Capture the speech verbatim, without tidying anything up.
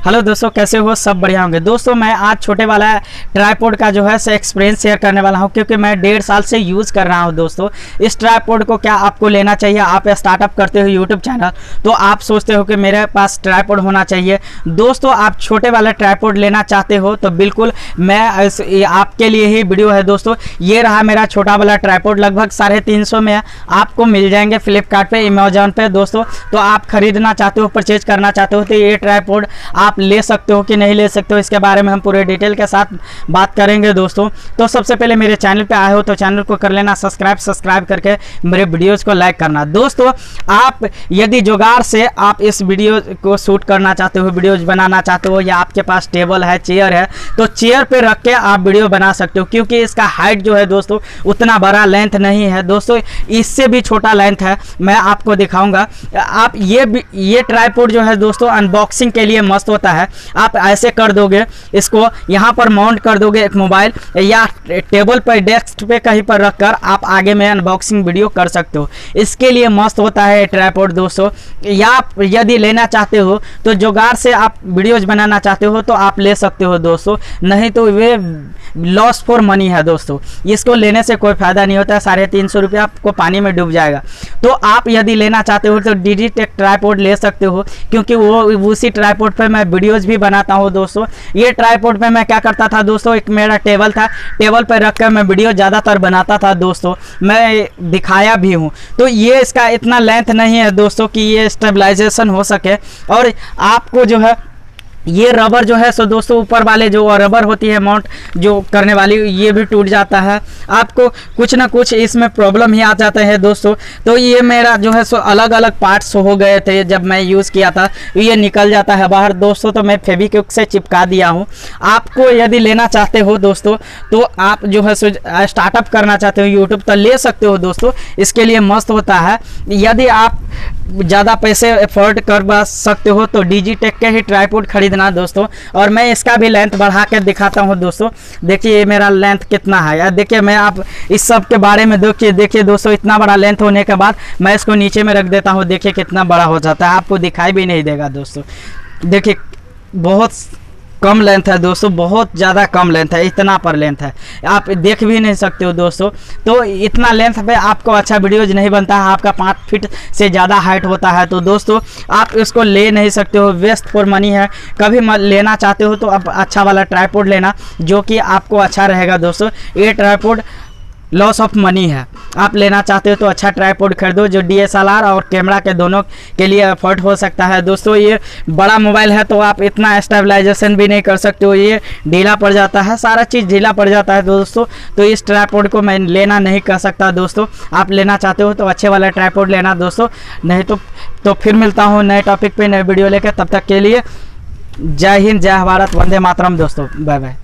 Hello दोस्तों, कैसे हो? सब बढ़िया होंगे। दोस्तों मैं आज छोटे वाला ट्राइपॉड का जो है से एक्सपीरियंस शेयर करने वाला हूं, क्योंकि मैं डेढ़ साल से यूज़ कर रहा हूं। दोस्तों इस ट्राइपॉड को क्या आपको लेना चाहिए? आप स्टार्टअप करते हो यूट्यूब चैनल, तो आप सोचते हो कि मेरे पास ट्राइपॉड होना चाहिए। दोस्तों आप छोटे वाला ट्राइपॉड लेना चाहते हो तो बिल्कुल मैं इस, आपके लिए ही वीडियो है। दोस्तों ये रहा मेरा छोटा वाला ट्राइपॉड, लगभग साढ़े तीन सौ में आपको मिल जाएंगे फ्लिपकार्ट पे, अमेजोन पे। दोस्तों तो आप खरीदना चाहते हो, परचेज करना चाहते हो तो ये ट्राइपॉड आप ले सकते हो कि नहीं ले सकते हो, इसके बारे में हम पूरे डिटेल के साथ बात करेंगे। दोस्तों तो सबसे पहले मेरे चैनल पे आए हो तो चैनल को कर लेना सब्सक्राइब सब्सक्राइब करके मेरे वीडियोस को लाइक करना। दोस्तों आप यदि जुगाड़ से आप इस वीडियो को शूट करना चाहते हो, वीडियोज बनाना चाहते हो, या आपके पास टेबल है, चेयर है, तो चेयर पे रख के आप वीडियो बना सकते हो, क्योंकि इसका हाइट जो है दोस्तों उतना बड़ा लेंथ नहीं है। दोस्तों इससे भी छोटा लेंथ है, मैं आपको दिखाऊंगा। आप ये ये ट्राइपॉड जो है दोस्तों अनबॉक्सिंग के लिए मस्त होता है। आप ऐसे कर दोगे, इसको यहाँ पर माउंट कर दोगे एक मोबाइल या टेबल पर, डेस्क पे कहीं पर रखकर आप आगे में अनबॉक्सिंग वीडियो कर सकते हो। इसके लिए मस्त होता है ट्राइपॉड दोस्तों। या यदि लेना चाहते हो तो जुगाड़ से आप वीडियोज बनाना चाहते हो तो आप ले सकते हो दोस्तों, नहीं तो वे लॉस फॉर मनी है दोस्तों। इसको लेने से कोई फायदा नहीं होता है, साढ़े तीन सौ रुपया आपको पानी में डूब जाएगा। तो आप यदि लेना चाहते हो तो डिजिटेक ट्राइपॉड ले सकते हो, क्योंकि वो उसी ट्राइपॉड पर मैं वीडियोज भी बनाता हूँ दोस्तों। ये ट्राइपॉड पे मैं क्या करता था दोस्तों, एक मेरा टेबल था, टेबल पर रखकर मैं वीडियो ज़्यादातर बनाता था दोस्तों, मैं दिखाया भी हूँ। तो ये इसका इतना लेंथ नहीं है दोस्तों कि ये स्टेबलाइजेशन हो सके, और आपको जो है ये रबर जो है सो दोस्तों ऊपर वाले जो रबर होती है माउंट जो करने वाली, ये भी टूट जाता है। आपको कुछ ना कुछ इसमें प्रॉब्लम ही आ जाते हैं दोस्तों। तो ये मेरा जो है सो अलग अलग पार्ट्स हो गए थे जब मैं यूज़ किया था, ये निकल जाता है बाहर दोस्तों, तो मैं फेविक्विक से चिपका दिया हूँ। आपको यदि लेना चाहते हो दोस्तों तो आप जो है सो स्टार्टअप करना चाहते हो यूट्यूब तो ले सकते हो दोस्तों, इसके लिए मस्त होता है। यदि आप ज़्यादा पैसे एफोर्ड कर सकते हो तो डिजिटेक के ही ट्राइपॉड खरीदना दोस्तों। और मैं इसका भी लेंथ बढ़ा कर दिखाता हूं दोस्तों। देखिए ये मेरा लेंथ कितना है यार, देखिए मैं आप इस सब के बारे में देखिए देखिए दोस्तों, इतना बड़ा लेंथ होने के बाद मैं इसको नीचे में रख देता हूं, देखिए कितना बड़ा हो जाता है, आपको दिखाई भी नहीं देगा दोस्तों। देखिए बहुत कम लेंथ है दोस्तों, बहुत ज़्यादा कम लेंथ है, इतना पर लेंथ है, आप देख भी नहीं सकते हो दोस्तों। तो इतना लेंथ पे आपको अच्छा वीडियोज नहीं बनता है, आपका पाँच फीट से ज़्यादा हाइट होता है, तो दोस्तों आप इसको ले नहीं सकते हो, वेस्ट फॉर मनी है। कभी लेना चाहते हो तो आप अच्छा वाला ट्राइपॉड लेना जो कि आपको अच्छा रहेगा दोस्तों। ये ट्राइपॉड लॉस ऑफ मनी है, आप लेना चाहते हो तो अच्छा ट्राइपॉड खरीदो जो डी एस एल आर और कैमरा के दोनों के लिए एफर्ट हो सकता है दोस्तों। ये बड़ा मोबाइल है तो आप इतना स्टेबलाइजेशन भी नहीं कर सकते हो, ये ढीला पड़ जाता है, सारा चीज़ ढीला पड़ जाता है दोस्तों। तो इस ट्राइपॉड को मैं लेना नहीं कर सकता दोस्तों। आप लेना चाहते हो तो अच्छे वाला ट्राइपॉड लेना दोस्तों, नहीं तो तो फिर मिलता हूँ नए टॉपिक पे नए वीडियो लेकर। तब तक के लिए जय हिंद, जय भारत, वंदे मातरम दोस्तों, बाय बाय।